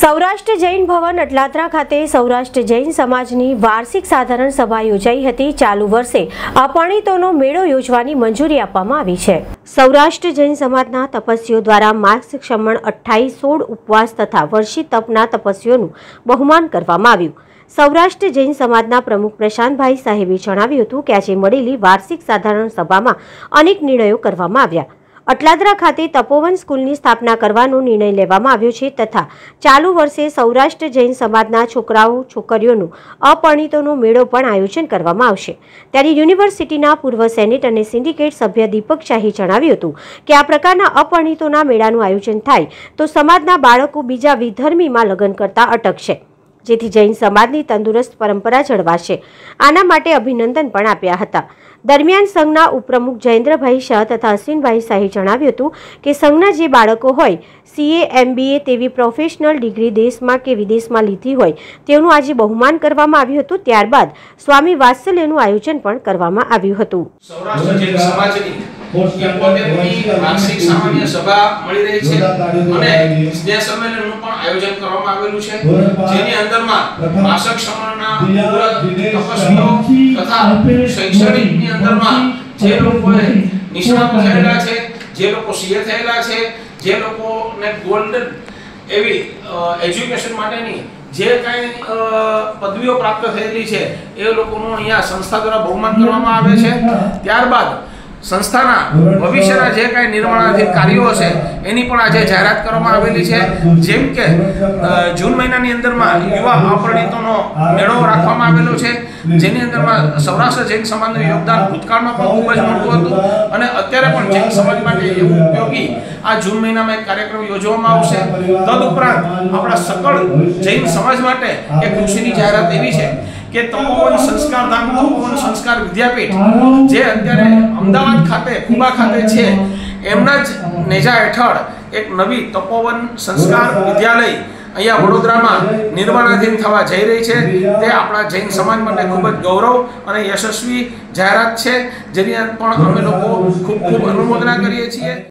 સૌરાષ્ટ્ર જૈન ભવન અટલાદરા ખાતે સૌરાષ્ટ્ર જૈન સમાજની વાર્ષિક સાધારણ સભા યોજાઈ હતી। ચાલુ વર્ષે અપરિણીતોનો મેળો યોજવાની મંજૂરી આપવામાં આવી છે। સૌરાષ્ટ્ર જૈન સમાજના તપસ્વીઓ દ્વારા માસ ક્ષમણ 28-16 ઉપવાસ તથા વર્ષી તપના તપસ્વીઓનું બહુમાન કરવામાં આવ્યું। સૌરાષ્ટ્ર જૈન સમાજના પ્રમુખ પ્રશાંતભાઈ સાહેબે જણાવ્યું હતું કે આજે મળેલી વાર્ષિક સાધારણ સભામાં અનેક નિર્ણયો કરવામાં આવ્યા। અટલાદરા ખાતે તપોવન સ્કૂલની સ્થાપના કરવાનો નિર્ણય લેવામાં આવ્યો છે તથા ચાલુ વર્ષે સૌરાષ્ટ્ર જૈન સમાજના છોકરાઓ છોકરીઓનું અપરિણીતોનો મેળો પણ આયોજન કરવામાં આવશે। ત્યારે યુનિવર્સિટીના પૂર્વ સેનેટ અને સિન્ડિકેટ સભ્ય દીપક શાહે જણાવ્યું હતું કે આ પ્રકારના અપરિણીતોના મેળાનું આયોજન થાય તો સમાજના બાળકો બીજા વિધર્મીમાં લગ્ન કરતા અટકશે, જેથી જૈન સમાજની તંદુરસ્ત પરંપરા જળવાશે। આના માટે અભિનંદન પણ આપ્યા હતા। દરમિયાન સંઘના ઉપપ્રમુખ જયેન્દ્રભાઈ શાહ તથા અશ્વિનભાઈ શાહે જણાવ્યું હતું કે સંઘના જે બાળકો હોય CA MBA તેવી પ્રોફેશનલ ડિગ્રી દેશમાં કે વિદેશમાં લીધી હોય તેનું આજે બહુમાન કરવામાં આવ્યું હતું। ત્યારબાદ સ્વામી વાત્સલ્યનું આયોજન પણ કરવામાં આવ્યું હતું। સૌરાષ્ટ્ર જૈન સમાજની 71મી વાર્ષિક સામાન્ય સભા મળી રહી છે અને સ્નેહ સંમેલનનું પણ આયોજન કરવામાં આવેલું છે, જેની અંદરમાં માસક સમયના તપસ્વીઓ તથા શૈક્ષણિકની અંદરમાં જે લોકોએ નિષ્ણાતો થયેલા છે, જે લોકો CA થયેલા છે, જે લોકોને ગોલ્ડન એવી એજ્યુકેશન માટેની જે કાંઈ પદવીઓ પ્રાપ્ત થયેલી છે એ લોકોનું અહીંયા સંસ્થા દ્વારા બહુમાન કરવામાં આવે છે। ત્યારબાદ સંસ્થાના ભવિષ્યના જે કાંઈ નિર્માણાધીન કાર્યો હશે એની પણ આજે જાહેરાત કરવામાં આવેલી છે। જેમ કે જૂન મહિનાની અંદરમાં યુવા અપરિણીતોનો મેળો રાખવામાં આવેલો છે, જેની અંદરમાં સૌરાષ્ટ્ર જૈન સમાજનું યોગદાન ભૂતકાળમાં પણ ખૂબ જ મોટું હતું અને અત્યારે પણ જૈન સમાજ માટે એવું ઉપયોગી આ જૂન મહિનામાં એક કાર્યક્રમ યોજવામાં આવશે। તદુપરાંત આપણા સકળ જૈન સમાજ માટે એક ખુશીની જાહેરાત એવી છે કે તપોવન સંસ્કારધામ તપોવન સંસ્કાર વિદ્યાપીઠ જે અત્યારે અમદાવાદ ખાતે કુબા ખાતે છે એમના જ નેજા હેઠળ એક નવી તપોવન સંસ્કાર વિદ્યાલય અહીંયા વડોદરામાં નિર્માણાધીન થવા જઈ રહી છે। તે આપણા જૈન સમાજ માટે ખૂબ જ ગૌરવ અને યશસ્વી જાહેરાત છે, જેની પણ અમે લોકો ખૂબ ખૂબ અનુમોદના કરીએ છીએ।